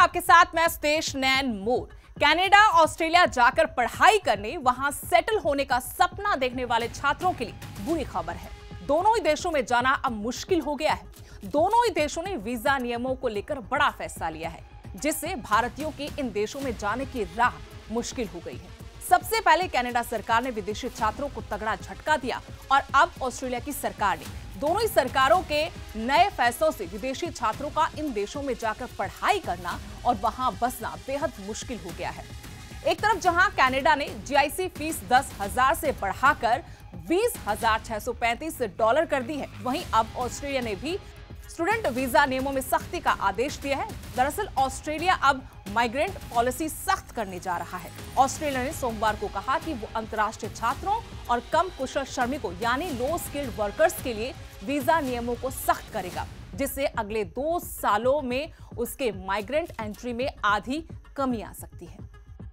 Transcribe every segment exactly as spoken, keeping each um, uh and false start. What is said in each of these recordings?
आपके साथ मैं सुदेश नैन मोर। कनाडा ऑस्ट्रेलिया जाकर पढ़ाई करने, वहां सेटल होने का सपना देखने वाले छात्रों के लिए बुरी खबर है। दोनों ही देशों में जाना अब मुश्किल हो गया है। दोनों ही देशों ने वीजा नियमों को लेकर बड़ा फैसला लिया है, जिससे भारतीयों की इन देशों में जाने की राह मुश्किल हो गई है। सबसे पहले कनाडा सरकार ने विदेशी छात्रों को तगड़ा झटका दिया और अब ऑस्ट्रेलिया की सरकार ने दोनों ही सरकारों के नए फैसलों से विदेशी छात्रों का इन देशों में जाकर पढ़ाई करना और वहां बसना बेहद मुश्किल हो गया है। एक तरफ जहां कनाडा ने जीआईसी फीस दस हजार से बढ़ाकर बीस हजार छह सौ पैंतीस डॉलर कर दी है, वहीं अब ऑस्ट्रेलिया ने भी स्टूडेंट वीजा नियमों में सख्ती का आदेश दिया है। दरअसल ऑस्ट्रेलिया अब माइग्रेंट पॉलिसी सख्त करने जा रहा है। ऑस्ट्रेलिया ने सोमवार को कहा कि वो अंतर्राष्ट्रीय छात्रों और कम कुशल श्रमिकों यानी लो स्किल्ड वर्कर्स के लिए वीजा नियमों को सख्त करेगा, जिससे अगले दो सालों में उसके माइग्रेंट एंट्री में आधी कमी आ सकती है।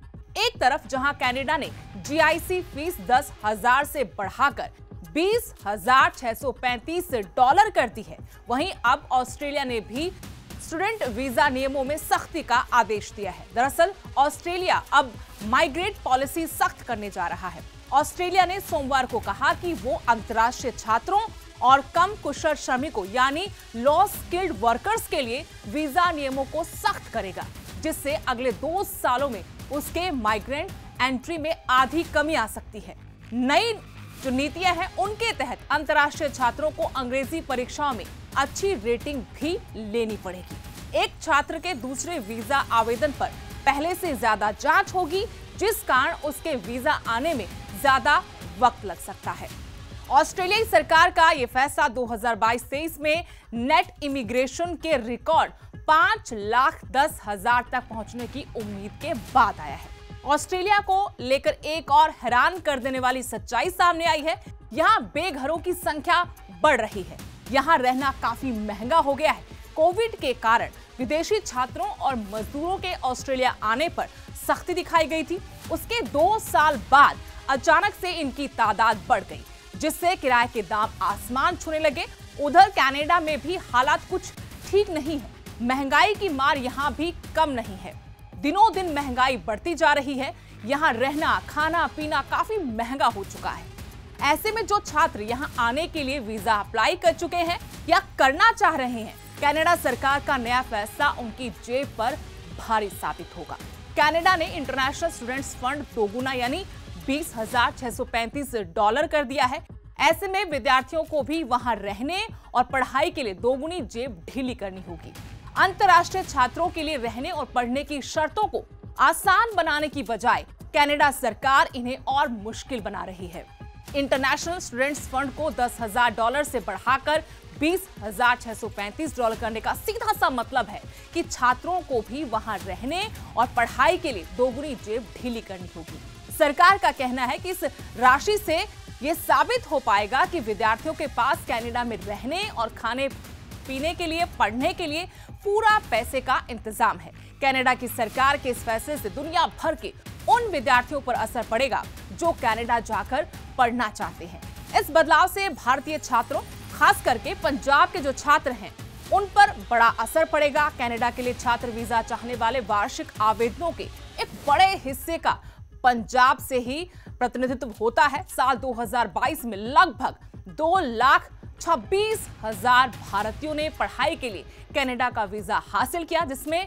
एक तरफ जहां कनाडा ने जीआईसी फीस दस हजार से बढ़ाकर बीस हजार छह सौ पैंतीस डॉलर कर दी है, वहीं अब ऑस्ट्रेलिया ने भी स्टूडेंट वीजा नियमों में सख्ती का आदेश दिया है। दरअसल ऑस्ट्रेलिया अब माइग्रेट पॉलिसी सख्त करने जा रहा है। ऑस्ट्रेलिया ने सोमवार को कहा कि वो अंतर्राष्ट्रीय छात्रों और कम कुशल श्रमिकों यानी लो स्किल्ड वर्कर्स के लिए वीजा नियमों को सख्त करेगा, जिससे अगले दो सालों में उसके माइग्रेंट एंट्री में आधी कमी आ सकती है। नई जो नीतियां हैं उनके तहत अंतर्राष्ट्रीय छात्रों को अंग्रेजी परीक्षाओं में अच्छी रेटिंग भी लेनी पड़ेगी। एक छात्र के दूसरे वीजा आवेदन पर पहले से ज्यादा जांच होगी, जिस कारण उसके वीजा आने में ज्यादा वक्त लग सकता है। ऑस्ट्रेलियाई सरकार का यह फैसला दो हज़ार बाईस तेईस में नेट इमिग्रेशन के रिकॉर्ड पांच लाख दस हजार तक पहुंचने की उम्मीद के बाद आया है। ऑस्ट्रेलिया को लेकर एक और हैरान कर देने वाली सच्चाई सामने आई है। यहाँ बेघरों की संख्या बढ़ रही है। यहाँ रहना काफी महंगा हो गया है। कोविड के कारण विदेशी छात्रों और मजदूरों के ऑस्ट्रेलिया आने पर सख्ती दिखाई गई थी। उसके दो साल बाद अचानक से इनकी तादाद बढ़ गई, जिससे किराए के दाम आसमान छूने लगे। उधर कनाडा में भी हालात कुछ ठीक नहीं है। महंगाई की मार यहाँ भी कम नहीं है। दिनों दिन महंगाई बढ़ती जा रही है। यहाँ रहना, खाना पीना काफी महंगा हो चुका है। ऐसे में जो छात्र यहाँ आने के लिए वीजा अप्लाई कर चुके हैं या करना चाह रहे हैं, कनाडा सरकार का नया फैसला उनकी जेब पर भारी साबित होगा। कनाडा ने इंटरनेशनल स्टूडेंट्स फंड दोगुना यानी बीस हजार छह सौ पैंतीस डॉलर कर दिया है। ऐसे में विद्यार्थियों को भी वहां रहने और पढ़ाई के लिए दोगुनी जेब ढीली करनी होगी। अंतर्राष्ट्रीय छात्रों के लिए रहने और पढ़ने की शर्तों को आसान बनाने की बजाय कनाडा सरकार इन्हें और मुश्किल बना रही है। इंटरनेशनल स्टूडेंट्स फंड को दस हजार डॉलर से बढ़ाकर बीस हजार छह सौ पैंतीस डॉलर करने का सीधा सा मतलब है कि छात्रों को भी वहां रहने और पढ़ाई के लिए दोगुनी जेब ढीली करनी होगी। सरकार का कहना है कि इस राशि से यह साबित हो पाएगा कि विद्यार्थियों के पास कनाडा में रहने और खाने पीने के लिए, पढ़ने के लिए पूरा पैसे का इंतजाम है। कनाडा की सरकार के इस फैसले से दुनिया भर के उन विद्यार्थियों पर असर पड़ेगा जो कनाडा जाकर पढ़ना चाहते हैं। इस बदलाव से भारतीय छात्रों, खास करके पंजाब के जो छात्र हैं, उन पर बड़ा असर पड़ेगा। कनाडा के लिए छात्र वीजा चाहने वाले वार्षिक आवेदनों के एक बड़े हिस्से का पंजाब से ही प्रतिनिधित्व होता है। साल दो हज़ार बाईस में लगभग दो लाख छब्बीस हजार भारतीयों ने पढ़ाई के लिए कनाडा का वीजा हासिल किया, जिसमें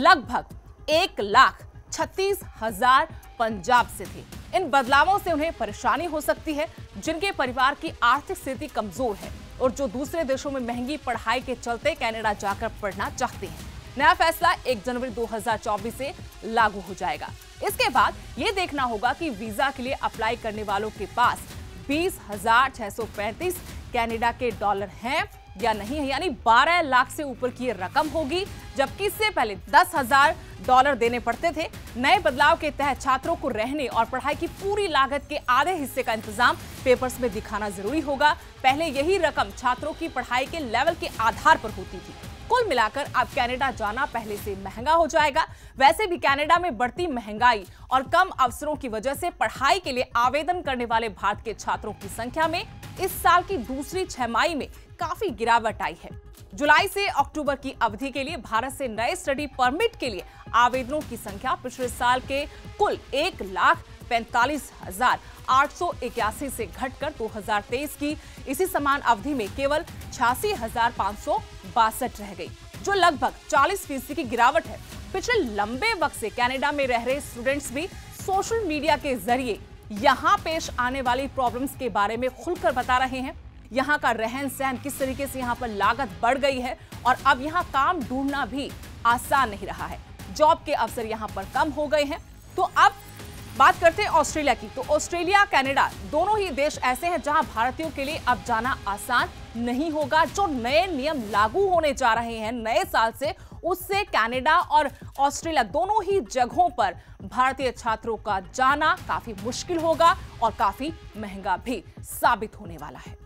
लगभग एक लाख छत्तीस हजार पंजाब से थे। इन बदलावों से उन्हें परेशानी हो सकती है, जिनके परिवार की आर्थिक स्थिति कमजोर है और जो दूसरे देशों में महंगी पढ़ाई के चलते कनाडा जाकर पढ़ना चाहते हैं। नया फैसला एक जनवरी दो हज़ार चौबीस से लागू हो जाएगा। इसके बाद ये देखना होगा कि वीजा के लिए अप्लाई करने वालों के पास बीस हजार छह सौ पैंतीस कनाडा के डॉलर हैं या नहीं है, यानी बारह लाख से ऊपर की रकम होगी, जबकि इससे पहले दस हजार डॉलर देने पड़ते थे। नए बदलाव के तहत छात्रों को रहने और पढ़ाई की पूरी लागत के आधे हिस्से का इंतजाम पेपर्स में दिखाना जरूरी होगा। पहले यही रकम छात्रों की पढ़ाई के लेवल के आधार पर होती थी। कुल मिलाकर अब कनाडा जाना पहले से महंगा हो जाएगा। वैसे भी कनाडा में बढ़ती महंगाई और कम अवसरों की वजह से पढ़ाई के लिए आवेदन करने वाले भारत के छात्रों की संख्या में इस साल की दूसरी छमाही में काफी गिरावट आई है। जुलाई से अक्टूबर की अवधि के लिए भारत से नए स्टडी परमिट के लिए आवेदनों की संख्या पिछले साल के कुल एक लाख पैंतालीस हजार आठ सौ इक्यासी से घटकर दो हजार तेईस की इसी समान अवधि में केवल छियासी हजार पांच सौ बासठ रह गई, जो लगभग चालीस फीसदी की गिरावट है। पिछले लंबे वक्त से कनाडा में रह रहे स्टूडेंट्स भी सोशल मीडिया के जरिए यहाँ पेश आने वाली प्रॉब्लम्स के बारे में खुलकर बता रहे हैं। यहाँ का रहन सहन, किस तरीके से यहाँ पर लागत बढ़ गई है और अब यहाँ काम ढूंढना भी आसान नहीं रहा है। जॉब के अवसर यहाँ पर कम हो गए हैं। तो अब बात करते हैं ऑस्ट्रेलिया की। तो ऑस्ट्रेलिया, कनाडा दोनों ही देश ऐसे हैं जहां भारतीयों के लिए अब जाना आसान नहीं होगा। जो नए नियम लागू होने जा रहे हैं नए साल से, उससे कनाडा और ऑस्ट्रेलिया दोनों ही जगहों पर भारतीय छात्रों का जाना काफी मुश्किल होगा और काफी महंगा भी साबित होने वाला है।